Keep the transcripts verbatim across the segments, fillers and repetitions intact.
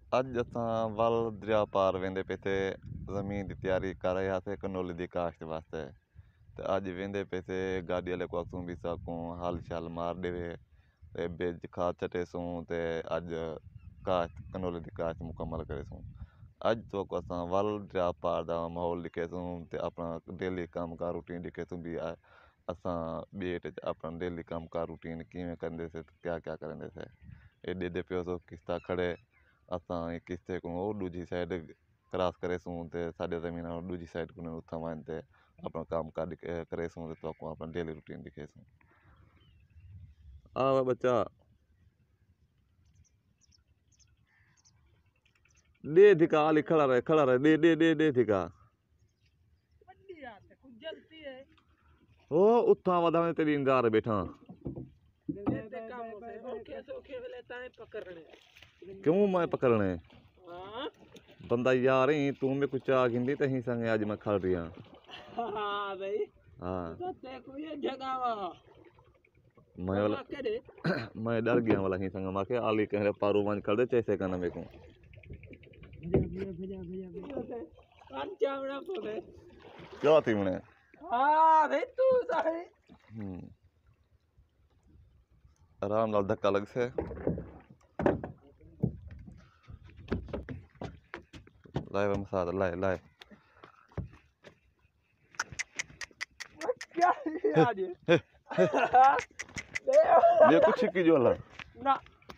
अज असां वल दरिया पार वेंदे पे थे ज़मीन की तैयारी कर रहे थे कनोली की काश्त वास्ते। तो अज वेंदे पे थे गाड़ी वाले को आखूँ भी सकूँ हल शल मार देवे ते बिज खाद छटेसूँ ते अज काश्त कनोली की काश्त मुकम्मल करेसूँ। अज तो असां वल दरिया पार का माहौल दिखेसूँ ते अपना डेली काम कार रूटीन दिखेसूँ भी असां बेट अपना डेली काम कार रूटीन किवें करते थे क्या क्या करेंदे थे। एडे दे पियो तो किस्ता खड़े असां किस्ते को दूजी साइड क्रॉस करेसूँ ते साढ़े ज़मीन दूजी साइड को उथा वन ते अपना काम काज करेसूँ ते तो अपना डेली रूटीन दिखेसूँ। आ बच्चा दे धिका आली खड़ा रहे खड़ा रहे दे दे दे दे धिका ओ उथा वदा में तेरी इंतजार बैठा क्यों मैं पकड़ने बंदा यार ही तू मेरे कुछ आ गिंदी ते ही संगे आज मैं खड़ रही हां। हां भाई हां तो ते कोई जगह मैं वाला मैं डर गया वाला ही संग माके आली कह पारू वन कर दे चैसे करना मेरे को क्या थी मने हां भाई तू सही हम्म आराम नाल धक्का लग से लाए वो मसाद लाए लाए क्या यार ये ये कुछ की जो ला ना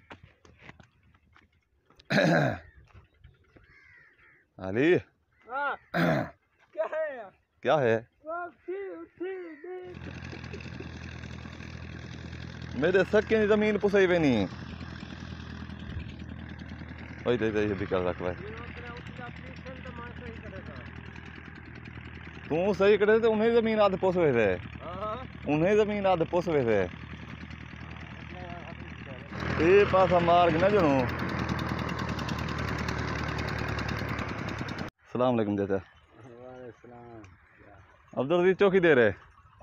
अली हाँ क्या है क्या है मेरे सके जमीन पुसई वे नहीं वही दे दे भी कर रख भाई तू सही करे तो उन्हें जमीन आध पुस वे थे उन्हें जमीन आध पुस वे थे ये पासा मार के ना जनू सलाम अलैकुम चाचा अब्दुल अजीज चौकी दे रहे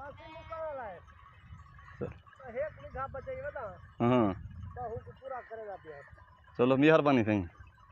हाँ चलो मेहरबानी सही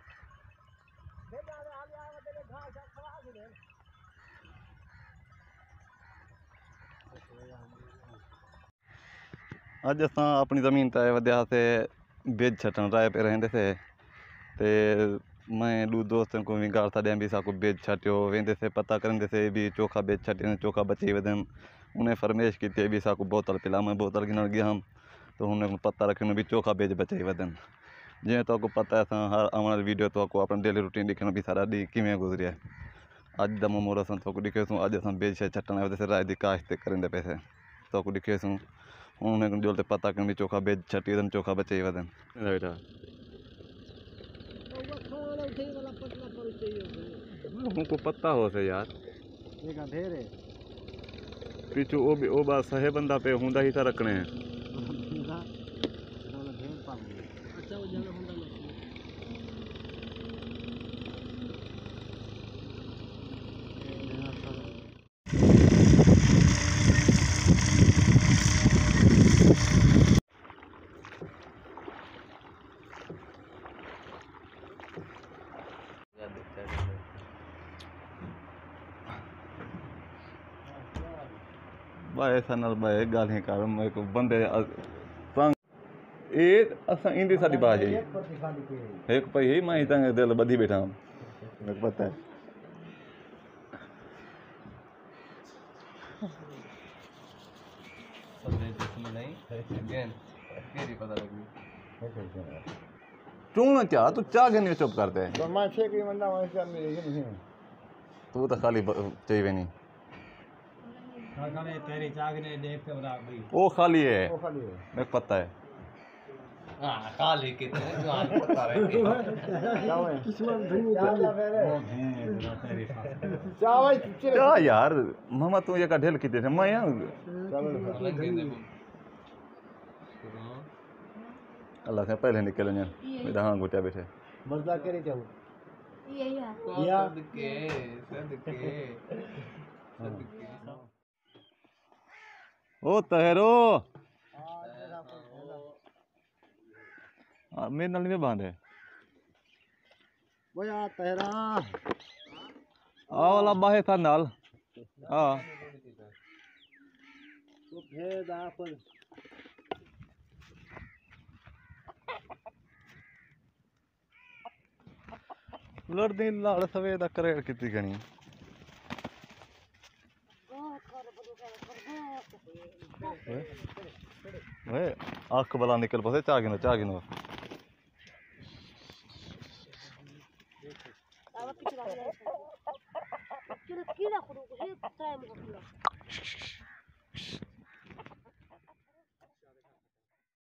अज अस अपनी जमीन ते वध्या से बिज छटन राय पे रहंदे थे ते मैं दू दोस्तों को भी गाल था ॾियां भी साको बिज छटियो वेंदे से पता करेंदे से भी चोखा बिज छटियो चोखा बची वधन उन्हें फरमाइश की थी भी साको बोतल पिला मैं बोतल गिनण गया हम तो उन्हें पता रखने भी चोखा बिज बचाई वधन जिवें तो पता है हर आने वाली वीडियो तो अपना डेली रूटीन दिखना भी सारा डी किवें गुजरिया अज द मोमोर अस तो दिखेसूँ अज अस बिज छटन वजह से राय की काश्त करेंदे पे थे तो दिखेसूँ उन्हें जो पता कर भी चोखा बेच छटी वधन चोखा बचे वधन बेटा उनको पता हो से यार एक अंधेरे पीछू ओ भी ओ बात सहे बंदा पे हुंदा ही था रखने हैं बाय सनल बाय गाल ही कर मैं को बंदे संग ए असा इंदी साडी बाज है एक पई ही मैं तंग दिल बधी बैठा मेरे पता है तू ना क्या तू चाह के नहीं चुप करते तो मैं फेंक ही बंदा मैं क्या मिलेगी नहीं तू तो खाली चाहिए नहीं तेरी चाग ने देख के बता भाई वो खाली है वो खाली है मेरे को पता है हां खाली कितने जो आज पता है क्या है किस्मत धनी वो है तेरी क्या भाई क्या यार मामा तू ये का ढेल किते थे मैं यार अल्लाह से पहले निकल ने मेरा हां घुटा बैठे मर्दा करे चाहू ये या सदके सदके सदके ओ तहरो मेरे नाल नहीं बांध है वो यार तेरा आ वाला बाहे था नाल हाँ तो भेद आप लड़दी लाड़ सवेद करेड़ कितनी गनी वे अख बला निकल पसे चा गिनो चा गिनो कीड़ा